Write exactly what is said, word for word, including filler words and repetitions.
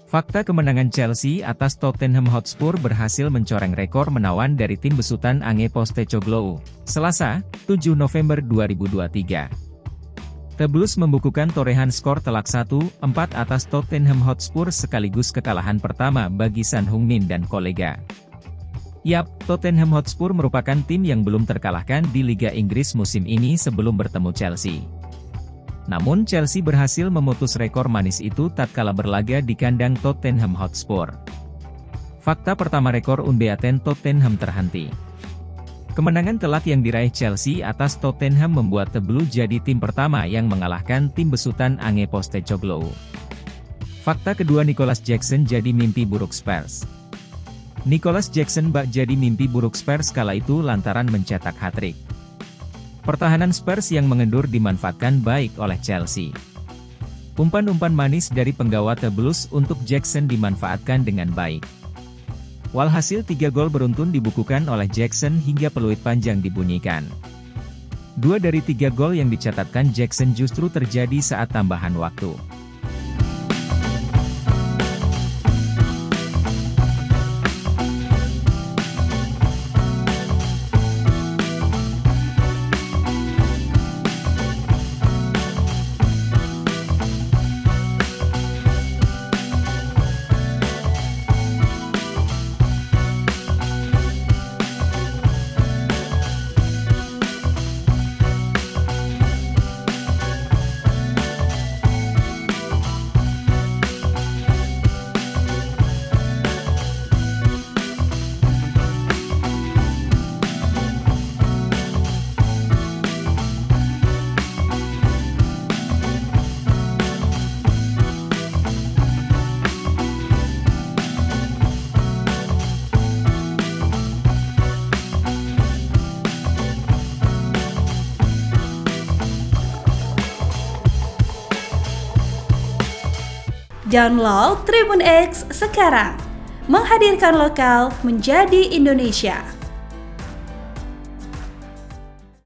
Fakta kemenangan Chelsea atas Tottenham Hotspur berhasil mencoreng rekor menawan dari tim besutan Ange Postecoglou, Selasa, tujuh November dua ribu dua puluh tiga. The Blues membukukan torehan skor telak satu empat atas Tottenham Hotspur sekaligus kekalahan pertama bagi Son Heung-min dan kolega. Yap, Tottenham Hotspur merupakan tim yang belum terkalahkan di Liga Inggris musim ini sebelum bertemu Chelsea. Namun Chelsea berhasil memutus rekor manis itu tatkala berlaga di kandang Tottenham Hotspur. Fakta pertama, rekor unbeaten Tottenham terhenti. Kemenangan telak yang diraih Chelsea atas Tottenham membuat The Blues jadi tim pertama yang mengalahkan tim besutan Ange Postecoglou. Fakta kedua, Nicolas Jackson jadi mimpi buruk Spurs. Nicolas Jackson bak jadi mimpi buruk Spurs kala itu lantaran mencetak hat-trick. Pertahanan Spurs yang mengendur dimanfaatkan baik oleh Chelsea. Umpan-umpan manis dari penggawa The Blues untuk Jackson dimanfaatkan dengan baik. Walhasil tiga gol beruntun dibukukan oleh Jackson hingga peluit panjang dibunyikan. Dua dari tiga gol yang dicatatkan Jackson justru terjadi saat tambahan waktu. Download Tribun X sekarang, menghadirkan lokal menjadi Indonesia.